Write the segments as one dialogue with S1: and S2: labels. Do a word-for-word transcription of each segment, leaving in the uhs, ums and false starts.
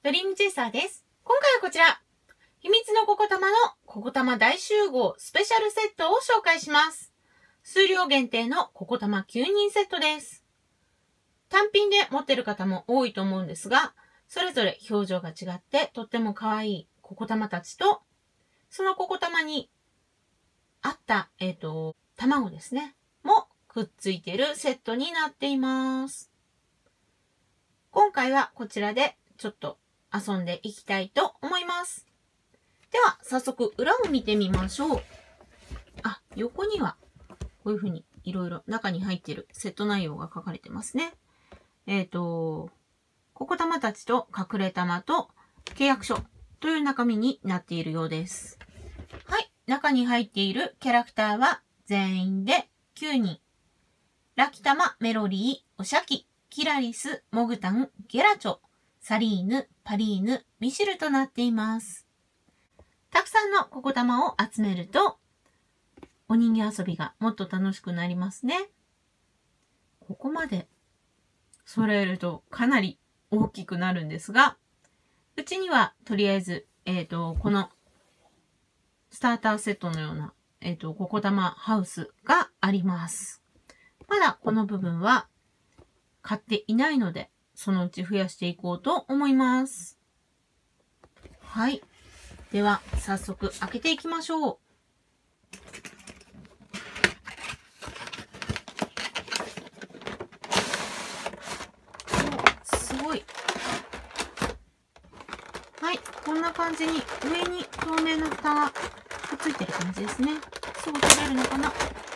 S1: ドリームチェイサーです。今回はこちら、秘密のココタマのココタマ大集合スペシャルセットを紹介します。数量限定のココタマきゅうにんセットです。単品で持ってる方も多いと思うんですが、それぞれ表情が違ってとっても可愛いココタマたちと、そのココタマに合った、えっと、卵ですね、もくっついているセットになっています。今回はこちらでちょっと遊んでいきたいと思います。では、早速裏を見てみましょう。あ、横にはこういう風にいろいろ中に入っているセット内容が書かれてますね。えっと、ココタマたちと隠れ玉と契約書という中身になっているようです。はい、中に入っているキャラクターは全員できゅうにん。ラキタマ、メロリー、オシャキ、キラリス、モグタン、ゲラチョ、サリーヌ、パリーヌ、ミシルとなっています。たくさんのココタマを集めると、お人形遊びがもっと楽しくなりますね。ここまで揃えるとかなり大きくなるんですが、うちにはとりあえず、えっと、このスターターセットのような、えっと、ココタマハウスがあります。まだこの部分は買っていないので、そのうち増やしていこうと思います。はい。では、早速開けていきましょう。お、すごい。はい。こんな感じに上に透明な蓋がくっついてる感じですね。すぐ取れるのかな？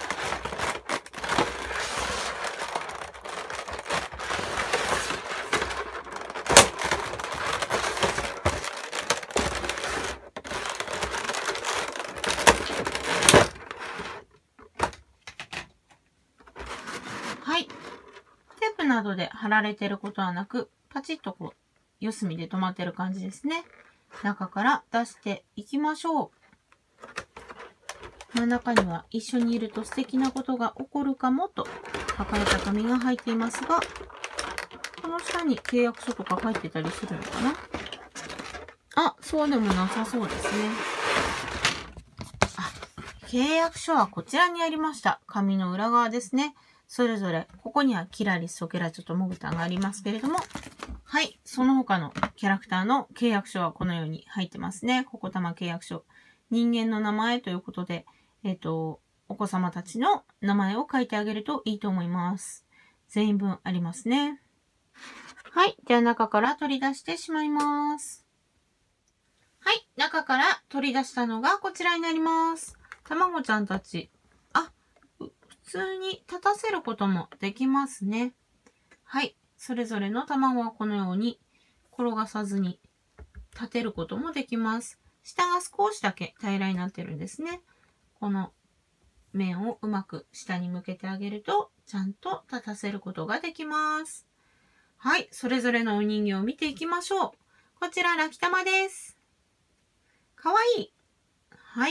S1: はい。テープなどで貼られていることはなく、パチッとこう、四隅で止まってる感じですね。中から出していきましょう。真ん中には一緒にいると素敵なことが起こるかもと書かれた紙が入っていますが、この下に契約書とか入ってたりするのかな？あ、そうでもなさそうですね。あ、契約書はこちらにありました。紙の裏側ですね。それぞれ、ここにはキラリスとゲラチョとモグタンがありますけれども、はい、その他のキャラクターの契約書はこのように入ってますね。ココタマ契約書。人間の名前ということで、えっと、お子様たちの名前を書いてあげるといいと思います。全員分ありますね。はい、では中から取り出してしまいます。はい、中から取り出したのがこちらになります。卵ちゃんたち。あ、普通に立たせることもできますね。はい、それぞれの卵はこのように転がさずに立てることもできます。下が少しだけ平らになってるんですね。この面をうまく下に向けてあげると、ちゃんと立たせることができます。はい、それぞれのお人形を見ていきましょう。こちら、ラキタマです。かわいい。はい。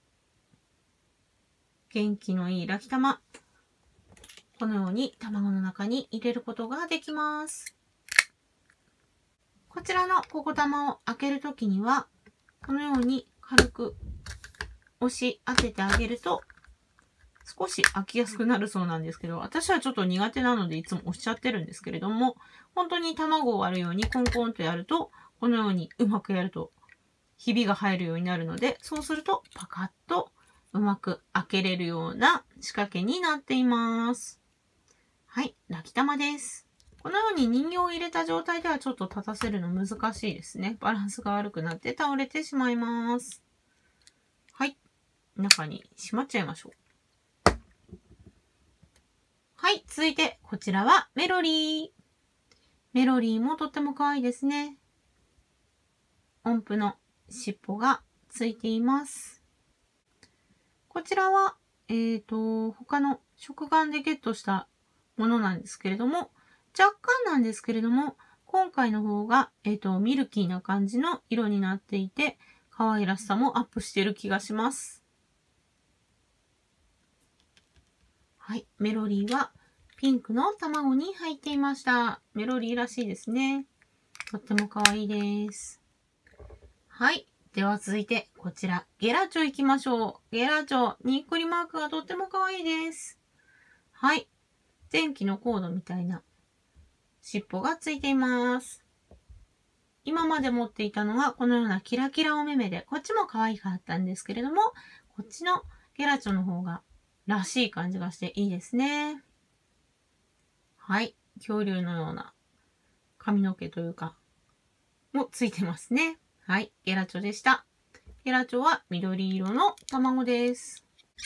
S1: 元気のいいラキタマ。このように卵の中に入れることができます。こちらのココタマを開けるときには、このように軽く押し当ててあげると、少し開きやすくなるそうなんですけど、私はちょっと苦手なのでいつも押しちゃってるんですけれども、本当に卵を割るようにコンコンとやると、このようにうまくやると、ひびが入るようになるので、そうするとパカッとうまく開けれるような仕掛けになっています。はい、ラキタマです。このように人形を入れた状態ではちょっと立たせるの難しいですね。バランスが悪くなって倒れてしまいます。はい。中にしまっちゃいましょう。はい。続いて、こちらはメロリー。メロリーもとっても可愛いですね。音符の尻尾がついています。こちらは、えっと、他の食玩でゲットしたものなんですけれども、若干なんですけれども、今回の方が、えっと、ミルキーな感じの色になっていて、可愛らしさもアップしている気がします。はい。メロリーはピンクの卵に入っていました。メロリーらしいですね。 とっても可愛いです。はい。では続いて、こちら、ゲラチョ行きましょう。ゲラチョ、にっこりマークがとっても可愛いです。はい。前期のコードみたいな尻尾がついています。今まで持っていたのはこのようなキラキラお目目で、こっちも可愛かったんですけれども、こっちのゲラチョの方がらしい感じがしていいですね。はい。恐竜のような髪の毛というか、もついてますね。はい。ゲラチョでした。ゲラチョは緑色の卵です。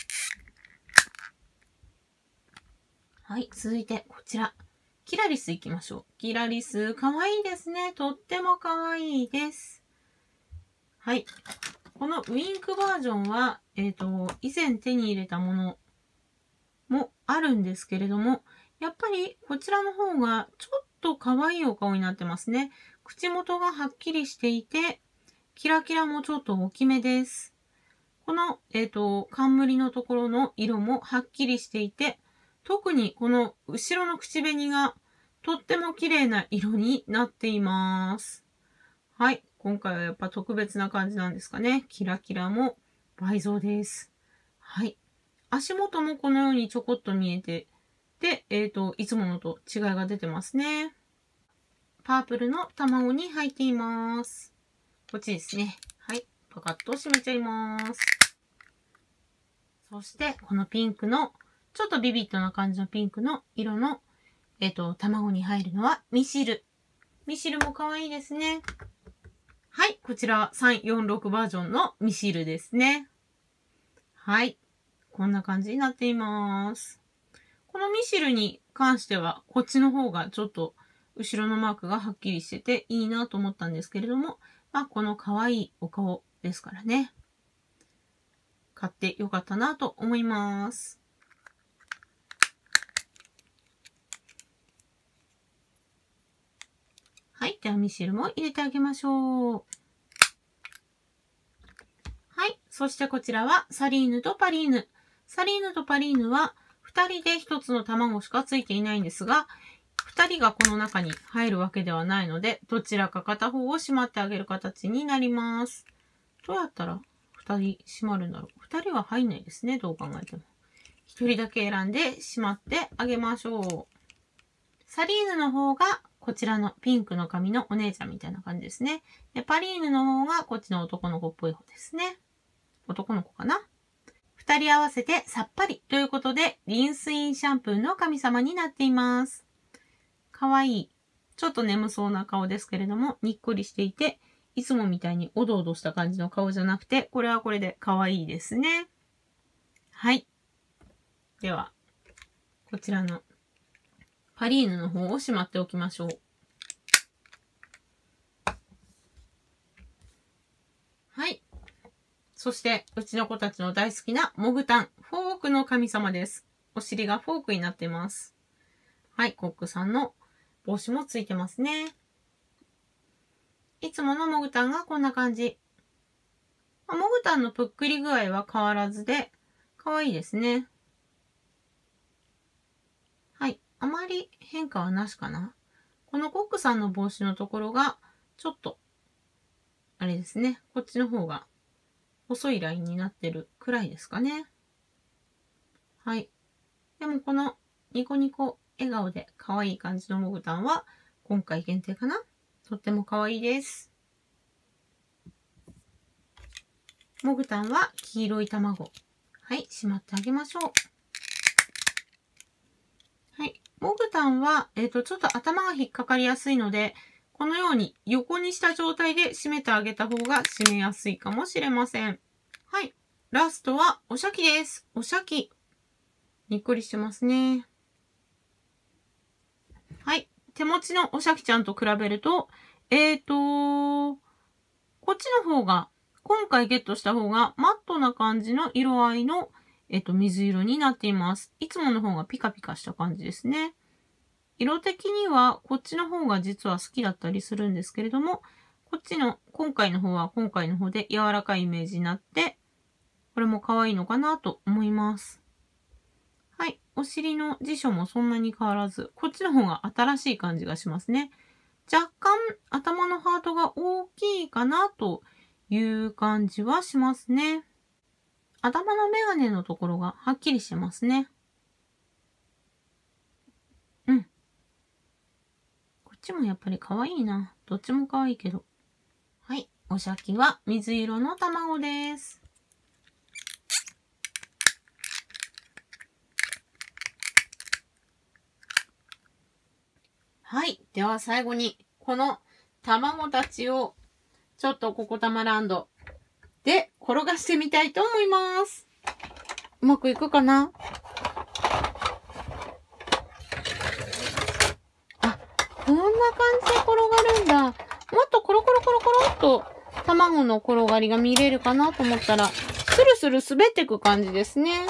S1: はい。続いて、こちら。キラリス行きましょう。キラリス、かわいいですね。とってもかわいいです。はい。このウインクバージョンは、えっと、以前手に入れたものもあるんですけれども、やっぱりこちらの方がちょっと可愛いお顔になってますね。口元がはっきりしていて、キラキラもちょっと大きめです。この、えっと、冠のところの色もはっきりしていて、特にこの後ろの口紅がとっても綺麗な色になっています。はい。今回はやっぱ特別な感じなんですかね。キラキラも倍増です。はい。足元もこのようにちょこっと見えて、で、えっと、いつものと違いが出てますね。パープルの卵に入っています。こっちですね。はい。パカッと閉めちゃいます。そして、このピンクの、ちょっとビビッドな感じのピンクの色の、えっと、卵に入るのはミシル。ミシルも可愛いですね。はい。こちらはさんよんろくバージョンのミシルですね。はい。こんな感じになっています。このミシルに関しては、こっちの方がちょっと後ろのマークがはっきりしてていいなと思ったんですけれども、まあ、この可愛いお顔ですからね。買ってよかったなと思います。はい。ではミシルも入れてあげましょう。はい。そしてこちらはサリーヌとパリーヌ。サリーヌとパリーヌはふたりでひとつの卵しかついていないんですが、ふたりがこの中に入るわけではないので、どちらか片方をしまってあげる形になります。どうやったらふたりしまるんだろう。ふたりは入んないですね。どう考えても。ひとりだけ選んでしまってあげましょう。サリーヌの方がこちらのピンクの髪のお姉ちゃんみたいな感じですね。で、パリーヌの方がこっちの男の子っぽい方ですね。男の子かな。二人合わせてさっぱりということで、リンスインシャンプーの神様になっています。かわいい。ちょっと眠そうな顔ですけれども、にっこりしていて、いつもみたいにおどおどした感じの顔じゃなくて、これはこれでかわいいですね。はい。では、こちらのパリーヌの方をしまっておきましょう。はい。そして、うちの子たちの大好きなモグタン、フォークの神様です。お尻がフォークになっています。はい、コックさんの帽子もついてますね。いつものモグタンがこんな感じ。モグタンのぷっくり具合は変わらずで、可愛いですね。はい、あまり変化はなしかな。このコックさんの帽子のところが、ちょっと、あれですね、こっちの方が細いラインになってるくらいですかね。はい。でもこのニコニコ笑顔で可愛い感じのモグタンは今回限定かな。とっても可愛いです。モグタンは黄色い卵。はい、しまってあげましょう。はい。モグタンは、えっと、ちょっと頭が引っかかりやすいので、このように横にした状態で締めてあげた方が締めやすいかもしれません。はい。ラストはおしゃきです。おしゃき。にっこりしてますね。はい。手持ちのおしゃきちゃんと比べると、えっと、こっちの方が、今回ゲットした方がマットな感じの色合いの、えっと、水色になっています。いつもの方がピカピカした感じですね。色的にはこっちの方が実は好きだったりするんですけれども、こっちの今回の方は今回の方で柔らかいイメージになって、これも可愛いのかなと思います。はい。お尻の辞書もそんなに変わらず、こっちの方が新しい感じがしますね。 若干頭のハートが大きいかなという感じはしますね。頭のメガネのところがはっきりしてますね。うん。こっちもやっぱり可愛いな。どっちも可愛いけど。はい。おしゃきは水色の卵です。はい。では最後に、この卵たちを、ちょっとココタマランドで転がしてみたいと思います。うまくいくかな？あ、こんな感じで転がるんだ。もっとコロコロコロコロっと卵の転がりが見れるかなと思ったら、スルスル滑っていく感じですね。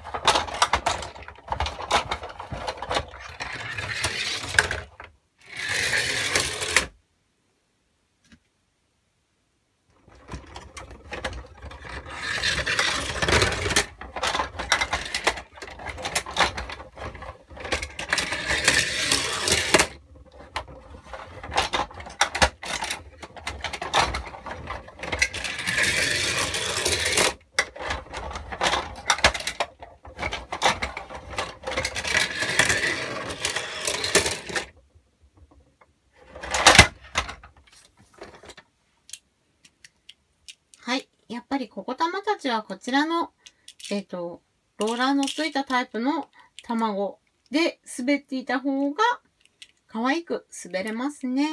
S1: はい。やっぱりココタマたちはこちらの、えっと、ローラーのついたタイプの卵で滑っていた方が可愛く滑れますね。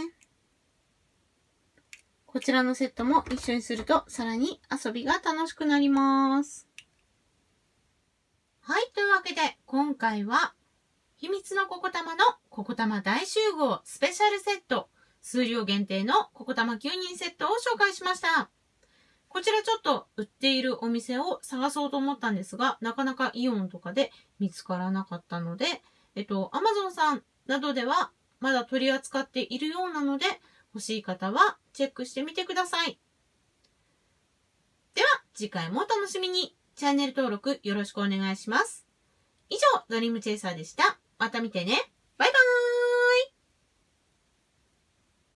S1: こちらのセットも一緒にするとさらに遊びが楽しくなります。はい。というわけで今回は秘密のココタマのココタマ大集合スペシャルセット数量限定のココタマきゅうにんセットを紹介しました。こちらちょっと売っているお店を探そうと思ったんですが、なかなかイオンとかで見つからなかったので、えっと、アマゾンさんなどではまだ取り扱っているようなので、欲しい方はチェックしてみてください。では、次回もお楽しみに。チャンネル登録よろしくお願いします。以上、ドリームチェイサーでした。また見てね。